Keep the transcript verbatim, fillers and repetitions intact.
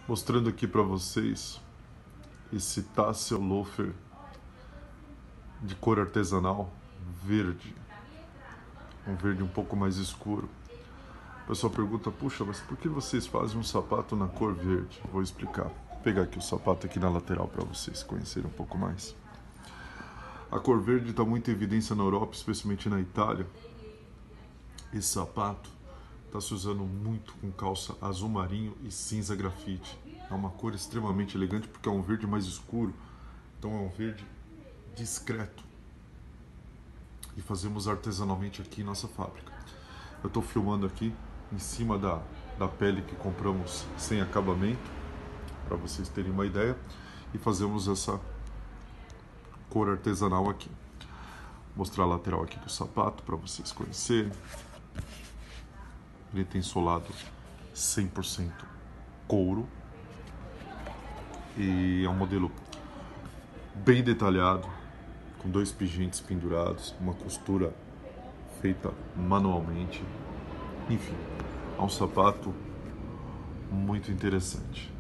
Mostrando aqui para vocês esse Tassel Loafer de cor artesanal verde, um verde um pouco mais escuro. O pessoal pergunta, puxa, mas por que vocês fazem um sapato na cor verde? Vou explicar. Vou pegar aqui o sapato aqui na lateral para vocês conhecerem um pouco mais. A cor verde está muito em evidência na Europa, especialmente na Itália. Esse sapato está se usando muito com calça azul marinho e cinza grafite. É uma cor extremamente elegante porque é um verde mais escuro, então é um verde discreto. E fazemos artesanalmente aqui em nossa fábrica. Eu estou filmando aqui em cima da, da pele que compramos sem acabamento, para vocês terem uma ideia, e fazemos essa cor artesanal aqui. Vou mostrar a lateral aqui do sapato para vocês conhecerem. Ele tem solado cem por cento couro e é um modelo bem detalhado, com dois pingentes pendurados, uma costura feita manualmente. Enfim, é um sapato muito interessante.